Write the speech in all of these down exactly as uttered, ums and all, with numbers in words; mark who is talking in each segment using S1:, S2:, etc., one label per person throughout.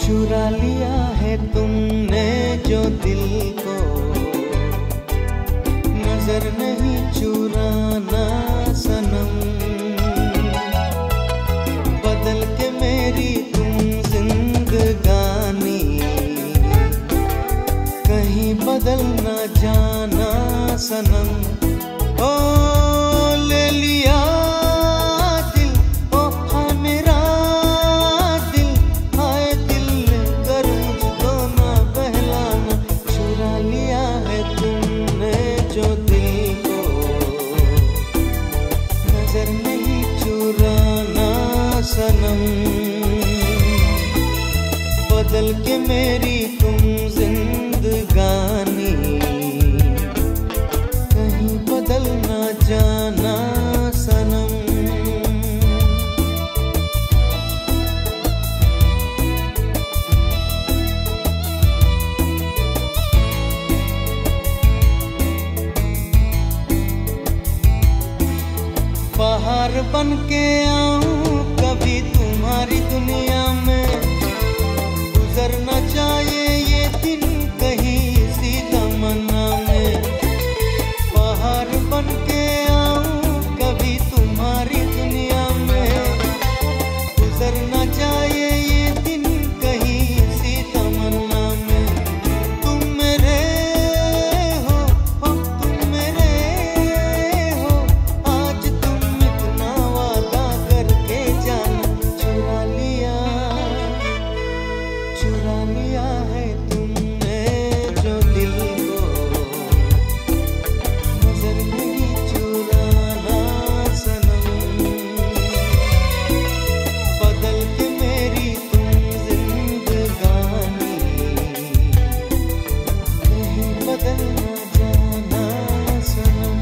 S1: चुरा लिया है तुमने जो दिल को, नजर नहीं चुराना सनम। बदल के मेरी तुम जिंदगानी, कहीं बदल ना जाना सनम। ओ ले लिया सनम। बदल के मेरी तुम जिंदगानी, कहीं बदल ना जाना सनम। बाहर बन के आऊं कभी तुम्हारी दुनिया में, गुजरना चाहिए ये दिन कहीं इसी तमन्ना में। बाहर बन के आऊं कभी तुम्हारी दुनिया में, गुजरना चाहिए ये दिन कहीं इसी तमन्ना में। तुम मेरे हो, हो तुम मेरे हो, आज तुम इतना वादा करके जाना। चुरा लिया, चुरा लिया है तुमने जो दिल को, नजर नहीं चुराना सनम। बदल के मेरी तुम जिंदगानी, कहीं बदल ना जाना सनम।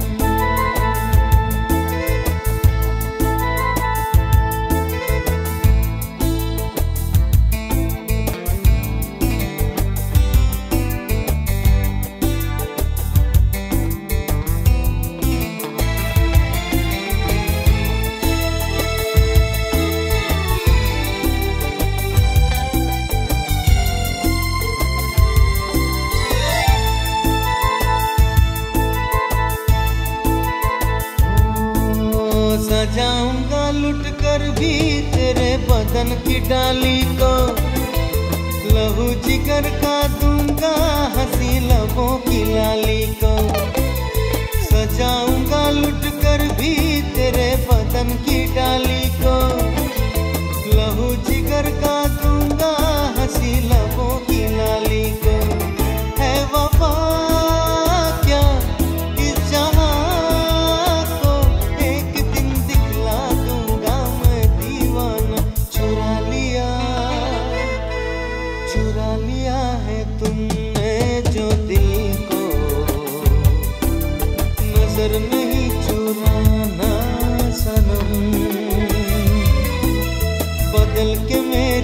S1: सजाऊंगा लुट कर भी तेरे बदन की डाली को, लहू जिगर का दूंगा हंसी लबों की लाली को। सजाऊंगा लुट कर भी तेरे बदन की डाली को, लहू जिगर का दूंगा हंसी लबों की लाली को। है वफा क्या इस जहां को, एक दिन दिखला दूंगा मैं दीवाना। चुरा लिया, चुरा लिया है तुमने जो दिल को, नजर नहीं चुराना सनम। बदल के मेरे